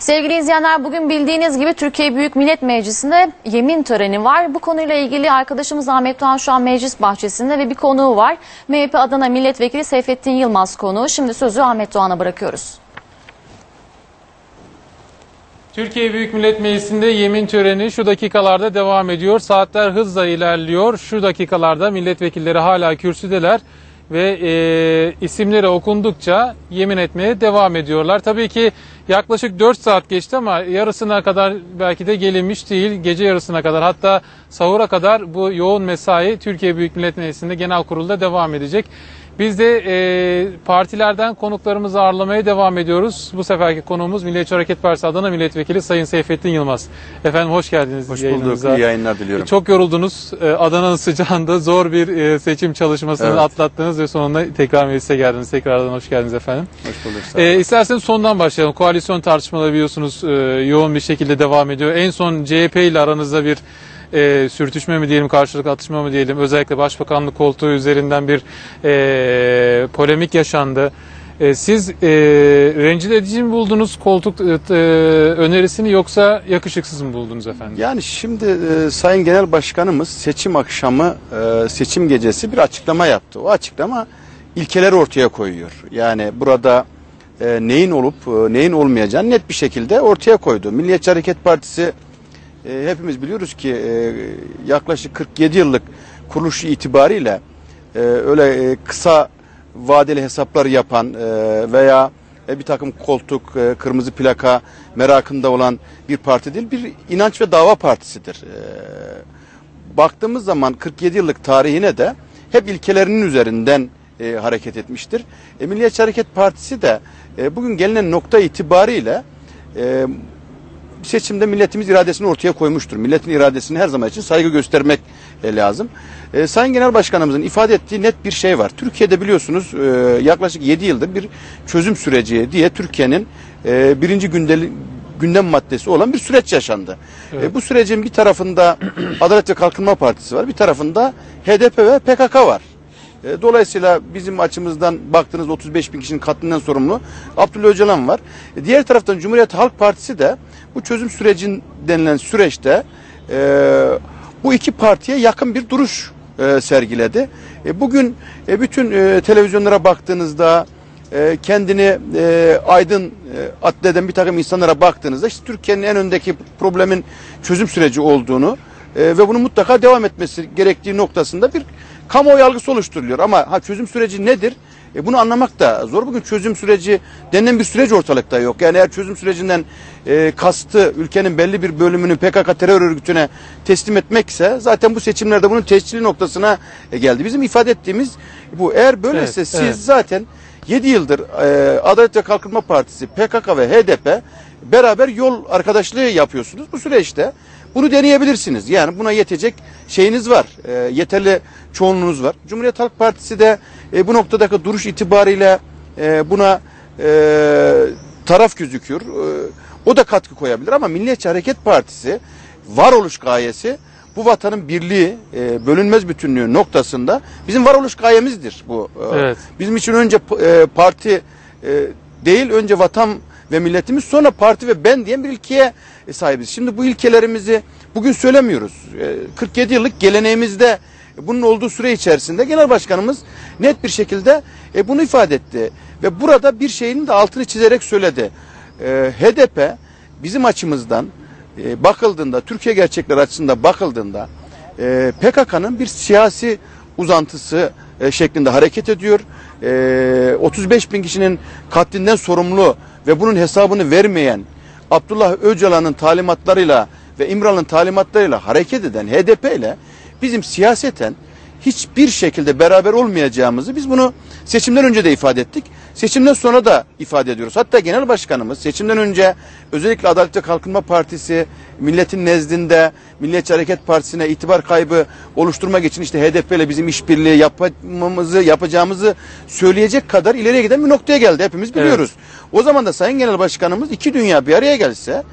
Sevgili izleyenler, bugün bildiğiniz gibi Türkiye Büyük Millet Meclisi'nde yemin töreni var. Bu konuyla ilgili arkadaşımız Ahmet Doğan şu an meclis bahçesinde ve bir konuğu var. MHP Adana Milletvekili Seyfettin Yılmaz konuğu. Şimdi sözü Ahmet Doğan'a bırakıyoruz. Türkiye Büyük Millet Meclisi'nde yemin töreni şu dakikalarda devam ediyor. Saatler hızla ilerliyor. Şu dakikalarda milletvekilleri hala kürsüdeler ve isimleri okundukça yemin etmeye devam ediyorlar. Tabii ki yaklaşık 4 saat geçti ama yarısına kadar belki de gelinmiş değil. Gece yarısına kadar, hatta sahura kadar bu yoğun mesai Türkiye Büyük Millet Meclisi'nde genel kurulda devam edecek. Biz de partilerden konuklarımızı ağırlamaya devam ediyoruz. Bu seferki konuğumuz Milliyetçi Hareket Partisi Adana Milletvekili Sayın Seyfettin Yılmaz. Efendim hoş geldiniz. Hoş bulduk. İyi yayınlar diliyorum. Çok yoruldunuz. Adana'nın sıcağında zor bir seçim çalışmasını atlattınız ve sonunda tekrar meclise geldiniz. Tekrardan hoş geldiniz efendim. Hoş bulduk. İsterseniz sondan başlayalım. Koalisyon tartışmaları biliyorsunuz yoğun bir şekilde devam ediyor. En son CHP ile aranızda bir sürtüşme mi diyelim, karşılıklı atışma mı diyelim, özellikle başbakanlık koltuğu üzerinden bir polemik yaşandı. Siz rencide edici mi buldunuz koltuk önerisini, yoksa yakışıksız mı buldunuz efendim? Yani şimdi Sayın Genel Başkanımız seçim akşamı, seçim gecesi bir açıklama yaptı. O açıklama ilkeleri ortaya koyuyor. Yani burada neyin olup neyin olmayacağını net bir şekilde ortaya koydu. Milliyetçi Hareket Partisi hepimiz biliyoruz ki yaklaşık 47 yıllık kuruluşu itibariyle öyle kısa vadeli hesaplar yapan veya bir takım koltuk, kırmızı plaka merakında olan bir parti değil, bir inanç ve dava partisidir. Baktığımız zaman 47 yıllık tarihine de hep ilkelerinin üzerinden hareket etmiştir. Milliyetçi Hareket Partisi de bugün gelinen nokta itibariyle seçimde milletimiz iradesini ortaya koymuştur. Milletin iradesini her zaman için saygı göstermek lazım. Sayın Genel Başkanımızın ifade ettiği net bir şey var. Türkiye'de biliyorsunuz yaklaşık 7 yıldır bir çözüm süreci diye Türkiye'nin birinci gündem maddesi olan bir süreç yaşandı. Evet. Bu sürecin bir tarafında Adalet ve Kalkınma Partisi var, bir tarafında HDP ve PKK var. Dolayısıyla bizim açımızdan baktığınız 35 bin kişinin katlinden sorumlu Abdullah Öcalan var. Diğer taraftan Cumhuriyet Halk Partisi de bu çözüm sürecin denilen süreçte bu iki partiye yakın bir duruş sergiledi. Bugün bütün televizyonlara baktığınızda kendini aydın addeden bir takım insanlara baktığınızda işte Türkiye'nin en öndeki problemin çözüm süreci olduğunu ve bunun mutlaka devam etmesi gerektiği noktasında bir kamuoyu algısı oluşturuluyor. Ama çözüm süreci nedir? Bunu anlamak da zor. Bugün çözüm süreci denilen bir süreç ortalıkta yok. Yani eğer çözüm sürecinden kastı ülkenin belli bir bölümünü PKK terör örgütüne teslim etmekse zaten bu seçimlerde bunun tescilli noktasına geldi. Bizim ifade ettiğimiz bu. Eğer böyleyse siz zaten 7 yıldır Adalet ve Kalkınma Partisi, PKK ve HDP beraber yol arkadaşlığı yapıyorsunuz. Bu süreçte bunu deneyebilirsiniz. Yani buna yetecek şeyiniz var. Yeterli çoğunluğunuz var. Cumhuriyet Halk Partisi de bu noktadaki duruş itibariyle buna taraf gözüküyor. O da katkı koyabilir ama Milliyetçi Hareket Partisi varoluş gayesi bu vatanın birliği, bölünmez bütünlüğü noktasında bizim varoluş gayemizdir bu. Evet. Bizim için önce parti değil, önce vatan ve milletimiz, sonra parti ve ben diyen bir ilkeye sahibiz. Şimdi bu ilkelerimizi bugün söylemiyoruz. 47 yıllık geleneğimizde bunun olduğu süre içerisinde Genel Başkanımız net bir şekilde bunu ifade etti. Ve burada bir şeyin de altını çizerek söyledi. HDP bizim açımızdan bakıldığında, Türkiye gerçekleri açısından bakıldığında PKK'nın bir siyasi uzantısı şeklinde hareket ediyor. 35 bin kişinin katlinden sorumlu ve bunun hesabını vermeyen Abdullah Öcalan'ın talimatlarıyla ve İmralı'nın talimatlarıyla hareket eden HDP ile bizim siyaseten hiçbir şekilde beraber olmayacağımızı biz bunu seçimden önce de ifade ettik. Seçimden sonra da ifade ediyoruz. Hatta Genel Başkanımız seçimden önce özellikle Adalet ve Kalkınma Partisi milletin nezdinde Milliyetçi Hareket Partisi'ne itibar kaybı oluşturmak için işte HDP ile bizim işbirliği yapacağımızı söyleyecek kadar ileriye giden bir noktaya geldi. Hepimiz biliyoruz. Evet. O zaman da Sayın Genel Başkanımız iki dünya bir araya gelse,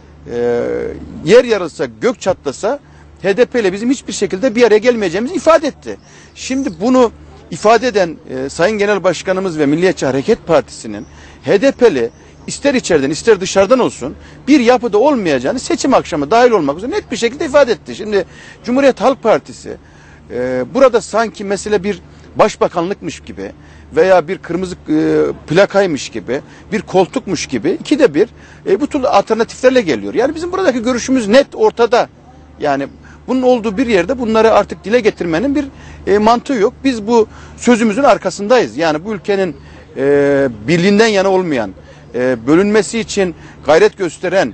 yer yarılsa, gök çatlasa HDP ile bizim hiçbir şekilde bir araya gelmeyeceğimizi ifade etti. Şimdi bunu ifade eden Sayın Genel Başkanımız ve Milliyetçi Hareket Partisi'nin HDP'li ister içeriden ister dışarıdan olsun bir yapıda olmayacağını seçim akşamı dahil olmak üzere net bir şekilde ifade etti. Şimdi Cumhuriyet Halk Partisi burada sanki mesele bir başbakanlıkmış gibi veya bir kırmızı plakaymış gibi, bir koltukmuş gibi ikide bir bu tür alternatiflerle geliyor. Yani bizim buradaki görüşümüz net ortada. Yani bunun olduğu bir yerde bunları artık dile getirmenin bir mantığı yok. Biz bu sözümüzün arkasındayız. Yani bu ülkenin birliğinden yana olmayan, bölünmesi için gayret gösteren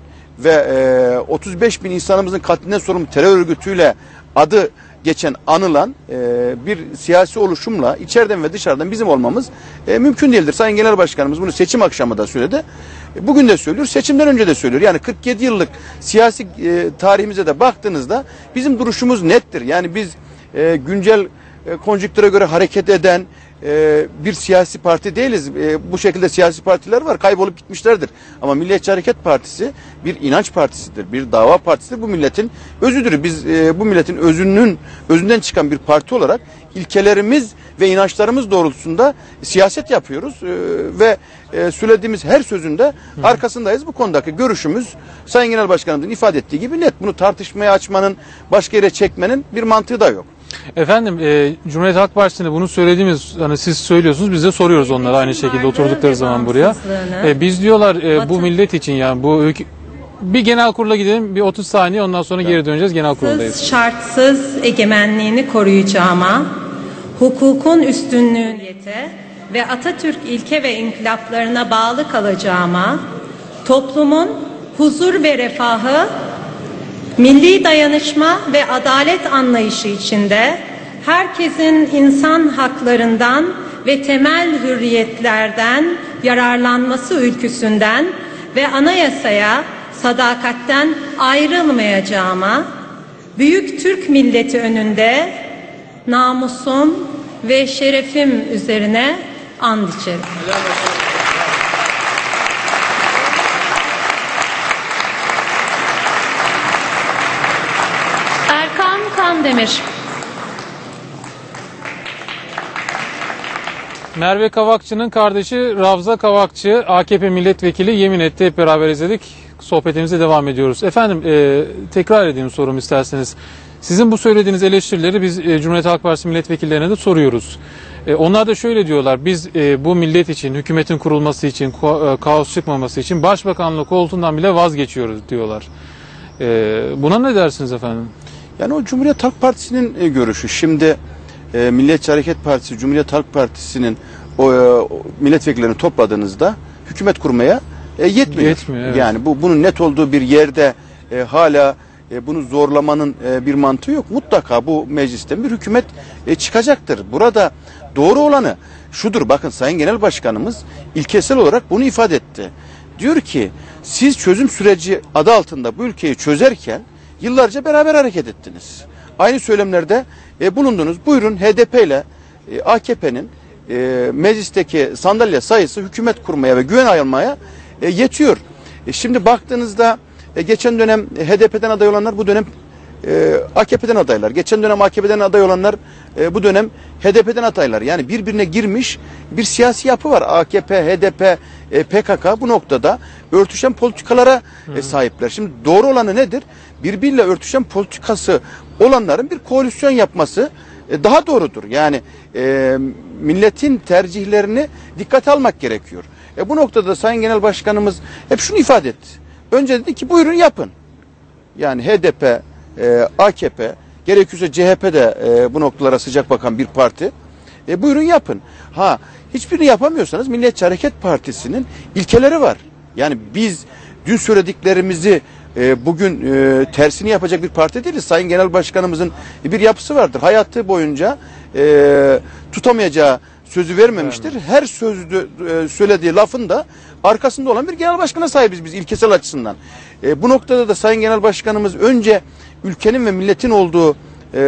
ve 35 bin insanımızın katlinden sorumlu terör örgütüyle adı geçen, anılan bir siyasi oluşumla içeriden ve dışarıdan bizim olmamız mümkün değildir. Sayın Genel Başkanımız bunu seçim akşamı da söyledi. Bugün de söylüyor, seçimden önce de söylüyor. Yani 47 yıllık siyasi tarihimize de baktığınızda bizim duruşumuz nettir. Yani biz güncel konjüktüre göre hareket eden bir siyasi parti değiliz. Bu şekilde siyasi partiler var, kaybolup gitmişlerdir. Ama Milliyetçi Hareket Partisi bir inanç partisidir, bir dava partisidir. Bu milletin özüdür. Biz bu milletin özünden çıkan bir parti olarak ilkelerimiz ve inançlarımız doğrultusunda siyaset yapıyoruz ve söylediğimiz her sözünde arkasındayız. Bu konudaki görüşümüz Sayın Genel Başkanımızın ifade ettiği gibi net. Bunu tartışmaya açmanın, başka yere çekmenin bir mantığı da yok. Efendim Cumhuriyet Halk Partisi'nde bunu söylediğimiz, hani siz söylüyorsunuz, biz de soruyoruz onlara aynı şekilde oturdukları zaman buraya. Biz diyorlar bu millet için, yani bu bir genel kurula gidelim, bir 30 saniye, ondan sonra geri döneceğiz, genel kuruldayız. Şartsız egemenliğini koruyacağıma, hukukun üstünlüğüne ve Atatürk ilke ve inkılaplarına bağlı kalacağıma, toplumun huzur ve refahı, milli dayanışma ve adalet anlayışı içinde herkesin insan haklarından ve temel hürriyetlerden yararlanması ülküsünden ve anayasaya sadakatten ayrılmayacağıma, büyük Türk milleti önünde namusum ve şerefim üzerine and içerim. Erkan Kandemir. Merve Kavakçı'nın kardeşi Ravza Kavakçı, AKP milletvekili, yemin etti. Hep beraber izledik. Sohbetimize devam ediyoruz. Efendim tekrar edeyim sorumu isterseniz. Sizin bu söylediğiniz eleştirileri biz Cumhuriyet Halk Partisi milletvekillerine de soruyoruz. Onlar da şöyle diyorlar: biz bu millet için, hükümetin kurulması için, kaos çıkmaması için başbakanlık koltuğundan bile vazgeçiyoruz diyorlar. Buna ne dersiniz efendim? Yani o Cumhuriyet Halk Partisi'nin görüşü. Şimdi Milliyetçi Hareket Partisi, Cumhuriyet Halk Partisi'nin o milletvekillerini topladığınızda hükümet kurmaya yetmiyor. Evet. Yani bunun net olduğu bir yerde hala bunu zorlamanın bir mantığı yok. Mutlaka bu meclisten bir hükümet çıkacaktır. Burada doğru olanı şudur: bakın, Sayın Genel Başkanımız ilkesel olarak bunu ifade etti. Diyor ki, siz çözüm süreci adı altında bu ülkeyi çözerken yıllarca beraber hareket ettiniz. Aynı söylemlerde bulundunuz. Buyurun, HDP ile AKP'nin meclisteki sandalye sayısı hükümet kurmaya ve güven almaya yetiyor. Şimdi baktığınızda geçen dönem HDP'den aday olanlar bu dönem AKP'den adaylar. Geçen dönem AKP'den aday olanlar bu dönem HDP'den adaylar. Yani birbirine girmiş bir siyasi yapı var. AKP, HDP, PKK bu noktada örtüşen politikalara sahipler. Şimdi doğru olanı nedir? Birbiriyle örtüşen politikası olanların bir koalisyon yapması daha doğrudur. Yani milletin tercihlerini dikkate almak gerekiyor. Bu noktada Sayın Genel Başkanımız hep şunu ifade etti. Önce dedi ki, buyurun yapın. Yani HDP, AKP, gerekirse CHP de bu noktalara sıcak bakan bir parti. Buyurun yapın. Hiçbirini yapamıyorsanız Milliyetçi Hareket Partisi'nin ilkeleri var. Yani biz dün söylediklerimizi bugün tersini yapacak bir parti değiliz. Sayın Genel Başkanımızın bir yapısı vardır. Hayatı boyunca tutamayacağı sözü vermemiştir. Her sözde söylediği lafın da arkasında olan bir genel başkana sahibiz biz ilkesel açısından. Bu noktada da Sayın Genel Başkanımız önce ülkenin ve milletin olduğu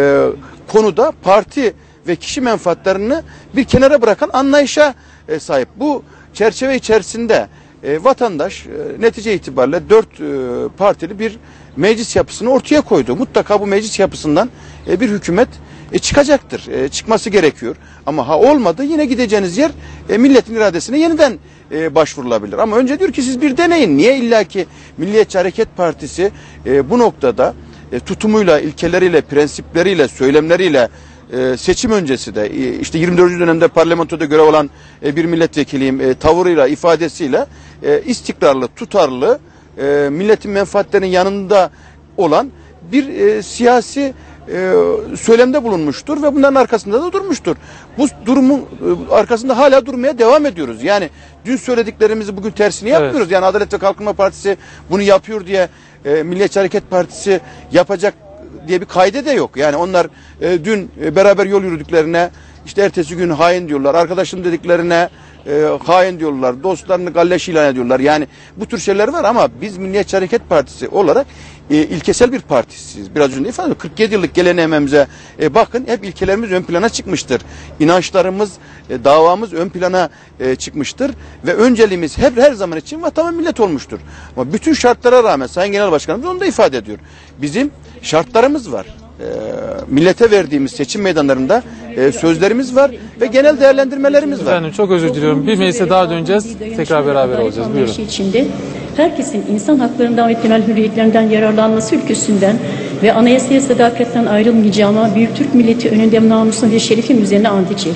konuda parti ve kişi menfaatlerini bir kenara bırakan anlayışa sahip. Bu çerçeve içerisinde vatandaş netice itibariyle 4 partili bir meclis yapısını ortaya koydu. Mutlaka bu meclis yapısından bir hükümet çıkacaktır. Çıkması gerekiyor. Ama ha olmadı yine gideceğiniz yer milletin iradesine yeniden başvurulabilir. Ama önce diyor ki siz bir deneyin. Niye illaki Milliyetçi Hareket Partisi bu noktada tutumuyla, ilkeleriyle, prensipleriyle, söylemleriyle seçim öncesi de işte 24. dönemde parlamentoda görev alan bir milletvekiliyim tavırıyla, ifadesiyle istikrarlı, tutarlı, milletin menfaatlerinin yanında olan bir siyasi söylemde bulunmuştur ve bunların arkasında da durmuştur. Bu durumun arkasında hala durmaya devam ediyoruz. Yani dün söylediklerimizi bugün tersini yapmıyoruz. Evet. Yani Adalet ve Kalkınma Partisi bunu yapıyor diye Milliyetçi Hareket Partisi yapacak diye bir kaide de yok. Yani onlar dün beraber yol yürüdüklerine işte ertesi gün hain diyorlar. Arkadaşım dediklerine hain diyorlar. Dostlarını galleş ilan ediyorlar. Yani bu tür şeyler var ama biz Milliyetçi Hareket Partisi olarak ilkesel bir partisiyiz. Biraz önce ifade ettim. 47 yıllık geleneğimize bakın hep ilkelerimiz ön plana çıkmıştır. İnançlarımız, davamız ön plana çıkmıştır ve önceliğimiz hep her zaman için vatan ve millet olmuştur. Ama bütün şartlara rağmen Sayın Genel Başkanımız onu da ifade ediyor. Bizim şartlarımız var. Millete verdiğimiz seçim meydanlarında sözlerimiz var ve genel değerlendirmelerimiz var. Efendim çok özür diliyorum. Bir meclise daha döneceğiz. Tekrar beraber olacağız. Buyurun. İçinde herkesin insan haklarından ve temel hürriyetlerinden yararlanması ülküsünden ve anayasaya sadakatten ayrılmayacağıma büyük Türk milleti önünde namusum ve şerefim üzerine and içerim.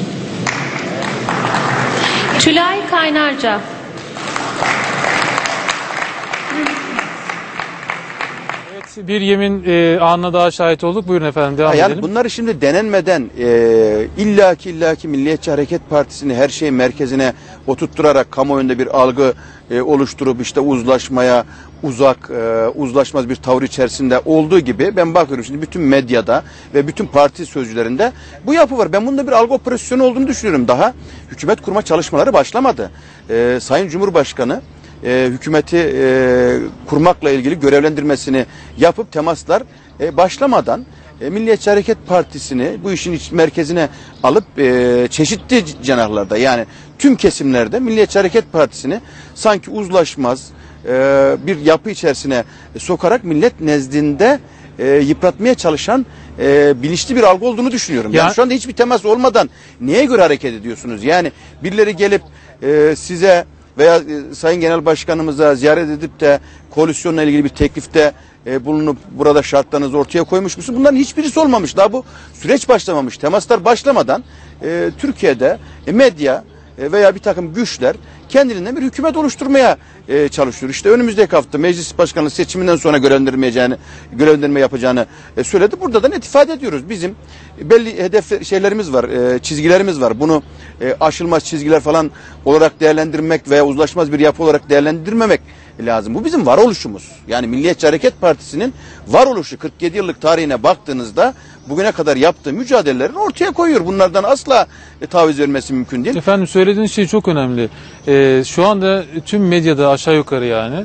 Tülay Kaynarca. Bir yemin anına daha şahit olduk. Buyurun efendim devam edelim. Bunları şimdi denenmeden illaki Milliyetçi Hareket Partisi'ni her şeyin merkezine oturtturarak kamuoyunda bir algı oluşturup işte uzlaşmaya uzlaşmaz bir tavır içerisinde olduğu gibi ben bakıyorum şimdi bütün medyada ve bütün parti sözcülerinde bu yapı var. Ben bunda bir algı operasyonu olduğunu düşünüyorum. Daha hükümet kurma çalışmaları başlamadı. Sayın Cumhurbaşkanı hükümeti kurmakla ilgili görevlendirmesini yapıp temaslar başlamadan Milliyetçi Hareket Partisi'ni bu işin merkezine alıp çeşitli cenahlarda yani tüm kesimlerde Milliyetçi Hareket Partisi'ni sanki uzlaşmaz bir yapı içerisine sokarak millet nezdinde yıpratmaya çalışan bilinçli bir algı olduğunu düşünüyorum. Yani şu anda hiçbir temas olmadan neye göre hareket ediyorsunuz? Yani birileri gelip size veya Sayın Genel Başkanımıza ziyaret edip de koalisyonla ilgili bir teklifte bulunup burada şartlarınızı ortaya koymuş musunuz? Bunların hiçbirisi olmamış. Daha bu süreç başlamamış. Temaslar başlamadan Türkiye'de medya veya bir takım güçler kendiliğinden bir hükümet oluşturmaya çalışıyor. İşte önümüzdeki hafta meclis başkanlığı seçiminden sonra görevlendirme yapacağını söyledi. Burada da net ifade ediyoruz. Bizim belli hedef şeylerimiz var, çizgilerimiz var. Bunu aşılmaz çizgiler falan olarak değerlendirmek veya uzlaşmaz bir yapı olarak değerlendirmemek lazım. Bu bizim varoluşumuz. Yani Milliyetçi Hareket Partisi'nin varoluşu 47 yıllık tarihine baktığınızda bugüne kadar yaptığı mücadelelerini ortaya koyuyor. Bunlardan asla taviz vermesi mümkün değil. Efendim söylediğiniz şey çok önemli. Şu anda tüm medyada aşağı yukarı yani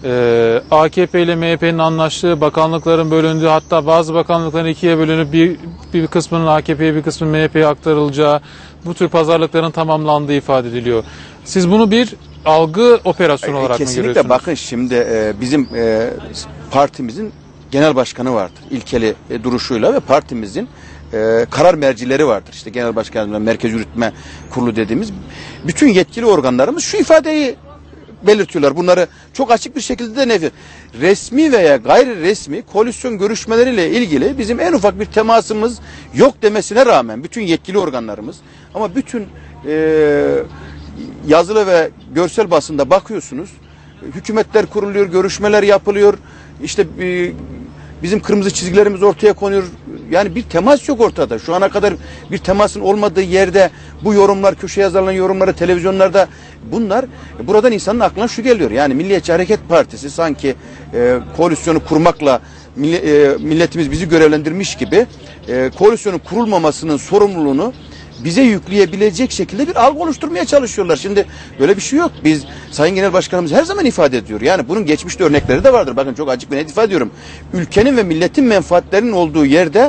AKP ile MHP'nin anlaştığı, bakanlıkların bölündüğü, hatta bazı bakanlıkların ikiye bölünüp bir kısmının AKP'ye bir kısmının MHP'ye aktarılacağı, bu tür pazarlıkların tamamlandığı ifade ediliyor. Siz bunu bir algı operasyonu olarak mı görüyorsunuz? Kesinlikle bakın şimdi bizim partimizin genel başkanı vardır. İlkeli duruşuyla ve partimizin karar mercileri vardır. İşte genel başkanımızla Merkez Yürütme Kurulu dediğimiz bütün yetkili organlarımız şu ifadeyi belirtiyorlar. Bunları çok açık bir şekilde de nedir? Resmi veya gayri resmi koalisyon görüşmeleriyle ilgili bizim en ufak bir temasımız yok demesine rağmen bütün yetkili organlarımız ama bütün yazılı ve görsel basında bakıyorsunuz. Hükümetler kuruluyor, görüşmeler yapılıyor. İşte bizim kırmızı çizgilerimiz ortaya konuyor. Yani bir temas yok ortada. Şu ana kadar bir temasın olmadığı yerde bu yorumlar, köşe yazılan yorumları televizyonlarda bunlar buradan insanın aklına şu geliyor. Yani Milliyetçi Hareket Partisi sanki koalisyonu kurmakla milletimiz bizi görevlendirmiş gibi koalisyonun kurulmamasının sorumluluğunu bize yükleyebilecek şekilde bir algı oluşturmaya çalışıyorlar. Şimdi böyle bir şey yok. Biz Sayın Genel Başkanımız her zaman ifade ediyor. Yani bunun geçmişte örnekleri de vardır. Bakın çok açık ve net ifade ediyorum. Ülkenin ve milletin menfaatlerinin olduğu yerde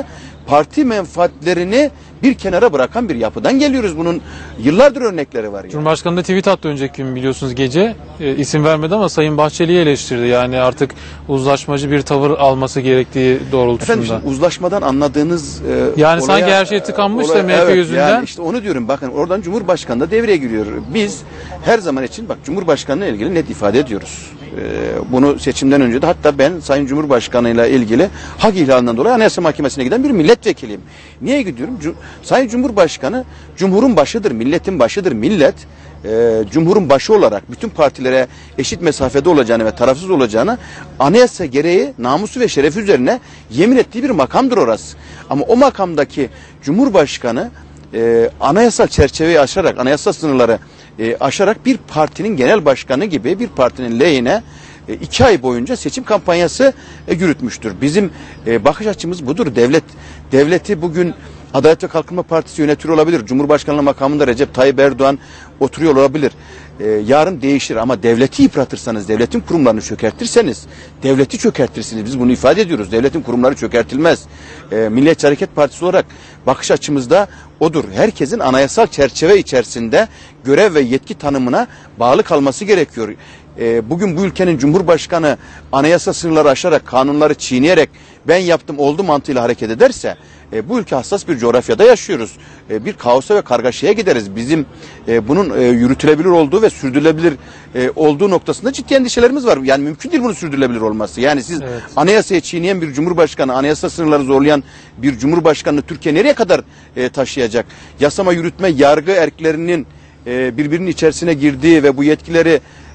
parti menfaatlerini bir kenara bırakan bir yapıdan geliyoruz. Bunun yıllardır örnekleri var. Yani. Cumhurbaşkanı da tweet attı önceki gün biliyorsunuz gece. İsim vermedi ama Sayın Bahçeli'yi eleştirdi. Yani artık uzlaşmacı bir tavır alması gerektiği doğrultusunda. Efendim şimdi uzlaşmadan anladığınız yani sanki her şey tıkanmış da MHP evet, yüzünden. Yani işte onu diyorum, bakın oradan Cumhurbaşkanı da devreye giriyor. Biz her zaman için bak Cumhurbaşkanı'na ilgili net ifade ediyoruz. Bunu seçimden önce de hatta ben Sayın Cumhurbaşkanı'yla ilgili hak ihlalinden dolayı Anayasa Mahkemesi'ne giden bir milletvekiliyim. Niye gidiyorum? Sayın Cumhurbaşkanı Cumhur'un başıdır, milletin başıdır. Millet Cumhur'un başı olarak bütün partilere eşit mesafede olacağını ve tarafsız olacağını anayasa gereği namusu ve şerefi üzerine yemin ettiği bir makamdır orası. Ama o makamdaki Cumhurbaşkanı anayasal çerçeveyi aşarak, anayasal sınırları aşarak bir partinin genel başkanı gibi bir partinin lehine 2 ay boyunca seçim kampanyası yürütmüştür. Bizim bakış açımız budur. Devleti bugün Adalet ve Kalkınma Partisi yönetiyor olabilir. Cumhurbaşkanlığı makamında Recep Tayyip Erdoğan oturuyor olabilir. Yarın değişir ama devleti yıpratırsanız, devletin kurumlarını çökertirseniz, devleti çökertirsiniz. Biz bunu ifade ediyoruz. Devletin kurumları çökertilmez. Milliyetçi Hareket Partisi olarak bakış açımızda odur. Herkesin anayasal çerçeve içerisinde görev ve yetki tanımına bağlı kalması gerekiyor. Bugün bu ülkenin Cumhurbaşkanı anayasa sınırları aşarak, kanunları çiğneyerek ben yaptım oldu mantığıyla hareket ederse bu ülke hassas bir coğrafyada yaşıyoruz. Bir kaosa ve kargaşaya gideriz. Bizim bunun yürütülebilir olduğu ve sürdürülebilir olduğu noktasında ciddi endişelerimiz var. Yani mümkün değil bunun sürdürülebilir olması. Yani siz anayasayı çiğneyen bir cumhurbaşkanı, anayasa sınırları zorlayan bir cumhurbaşkanını Türkiye nereye kadar taşıyacak? Yasama, yürütme, yargı erklerinin birbirinin içerisine girdiği ve bu yetkileri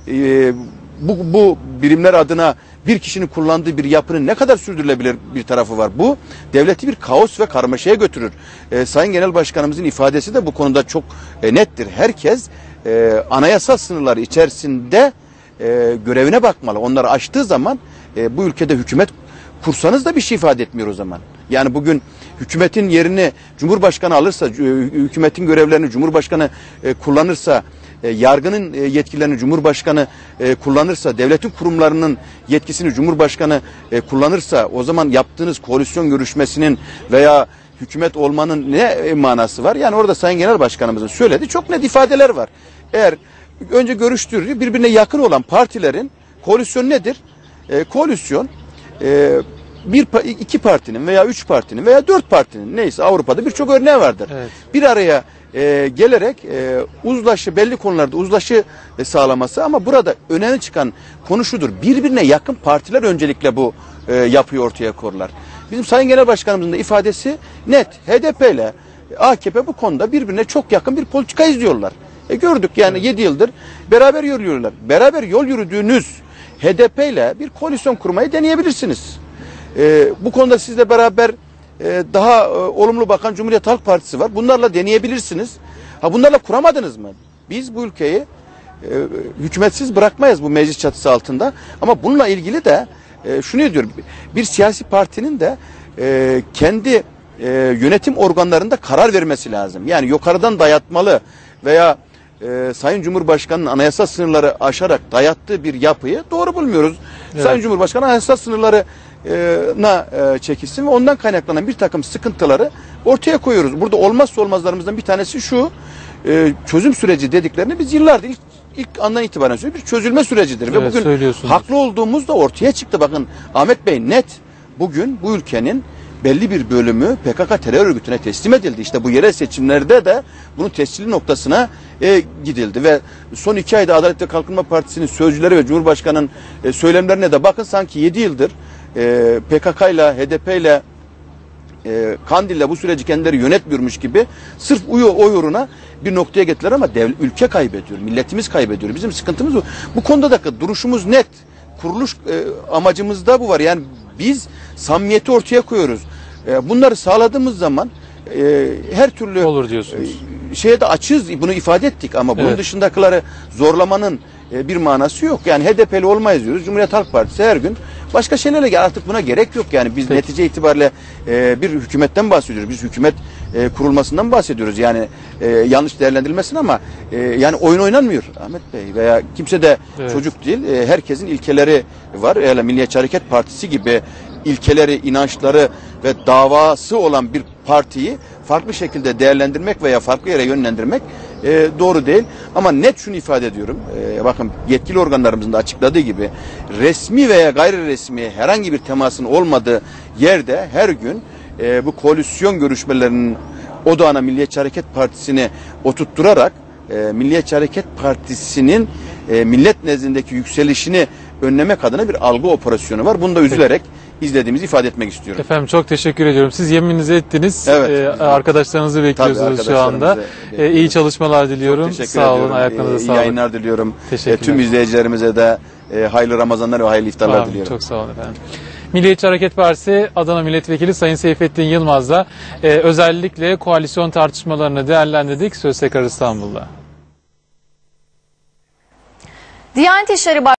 bu birimler adına bir kişinin kullandığı bir yapının ne kadar sürdürülebilir bir tarafı var. Bu devleti bir kaos ve karmaşaya götürür. Sayın Genel Başkanımızın ifadesi de bu konuda çok nettir. Herkes anayasal sınırları içerisinde görevine bakmalı. Onları aştığı zaman bu ülkede hükümet kursanız da bir şey ifade etmiyor o zaman. Yani bugün hükümetin yerini Cumhurbaşkanı alırsa, hükümetin görevlerini Cumhurbaşkanı kullanırsa, yargının yetkilerini Cumhurbaşkanı kullanırsa, devletin kurumlarının yetkisini Cumhurbaşkanı kullanırsa o zaman yaptığınız koalisyon görüşmesinin veya hükümet olmanın ne manası var? Yani orada Sayın Genel Başkanımızın söylediği çok net ifadeler var. Eğer önce görüştüğü birbirine yakın olan partilerin koalisyon nedir? Koalisyon iki partinin veya 3 partinin veya 4 partinin neyse Avrupa'da birçok örneği vardır. Evet. Bir araya gelerek belli konularda uzlaşı sağlaması ama burada öne çıkan konu şudur. Birbirine yakın partiler öncelikle bu yapıyı ortaya koyarlar. Bizim Sayın Genel Başkanımızın da ifadesi net. HDP ile AKP bu konuda birbirine çok yakın bir politika izliyorlar. Gördük yani 7 yıldır beraber yürüyorlar. Beraber yol yürüdüğünüz HDP ile bir koalisyon kurmayı deneyebilirsiniz. Bu konuda sizle beraber daha olumlu bakan Cumhuriyet Halk Partisi var. Bunlarla deneyebilirsiniz. Bunlarla kuramadınız mı? Biz bu ülkeyi hükümetsiz bırakmayız bu meclis çatısı altında. Ama bununla ilgili de şunu diyorum. Bir siyasi partinin de kendi yönetim organlarında karar vermesi lazım. Yani yukarıdan dayatmalı veya Sayın Cumhurbaşkanı'nın anayasal sınırları aşarak dayattığı bir yapıyı doğru bulmuyoruz. Evet. Sayın Cumhurbaşkanı anayasal sınırları çekilsin ve ondan kaynaklanan bir takım sıkıntıları ortaya koyuyoruz. Burada olmazsa olmazlarımızdan bir tanesi şu, çözüm süreci dediklerini biz yıllardır ilk andan itibaren söylüyoruz. Bir çözülme sürecidir. Evet, ve bugün haklı olduğumuz da ortaya çıktı. Bakın Ahmet Bey net bugün bu ülkenin belli bir bölümü PKK terör örgütüne teslim edildi. İşte bu yerel seçimlerde de bunun tescilli noktasına gidildi ve son 2 ayda Adalet ve Kalkınma Partisi'nin sözcüleri ve Cumhurbaşkanı'nın söylemlerine de bakın sanki 7 yıldır PKK ile HDP ile Kandil'le bu süreci kendileri yönetmiyormuş gibi sırf oy uğruna bir noktaya getirdiler ama ülke kaybediyor, milletimiz kaybediyor. Bizim sıkıntımız bu. Bu konuda da duruşumuz net. Kuruluş amacımızda bu var. Yani biz samimiyeti ortaya koyuyoruz. Bunları sağladığımız zaman her türlü olur diyorsunuz. Şeye de açığız. Bunu ifade ettik ama bunun dışındakileri zorlamanın bir manası yok. Yani HDP'li olmayız diyoruz. Cumhuriyet Halk Partisi her gün başka şeylerle artık buna gerek yok. Yani biz netice itibariyle bir hükümetten bahsediyoruz. Biz hükümet kurulmasından bahsediyoruz. Yani yanlış değerlendirilmesin ama yani oyun oynanmıyor Ahmet Bey veya kimse de çocuk değil. Herkesin ilkeleri var. Yani Milliyetçi Hareket Partisi gibi ilkeleri, inançları ve davası olan bir partiyi farklı şekilde değerlendirmek veya farklı yere yönlendirmek doğru değil. Ama net şunu ifade ediyorum. Bakın yetkili organlarımızın da açıkladığı gibi resmi veya gayri resmi herhangi bir temasın olmadığı yerde her gün bu koalisyon görüşmelerinin odağına Milliyetçi Hareket Partisi'ni oturtturarak Milliyetçi Hareket Partisi'nin millet nezdindeki yükselişini önlemek adına bir algı operasyonu var. Bunu da üzülerek izlediğimizi ifade etmek istiyorum. Efendim çok teşekkür ediyorum. Siz yemininizi ettiniz. Evet. Arkadaşlarınızı bekliyorsunuz şu anda. İyi çalışmalar diliyorum. Sağ olun. Ayaklarınıza İyi sağlık. yayınlar diliyorum. Teşekkürler. Tüm izleyicilerimize de hayırlı Ramazanlar ve hayırlı iftarlar diliyorum. Çok sağ olun efendim. Milliyetçi Hareket Partisi Adana Milletvekili Sayın Seyfettin Yılmaz'la özellikle koalisyon tartışmalarını değerlendirdik. Söz tekrar İstanbul'da. Diyanet İşleri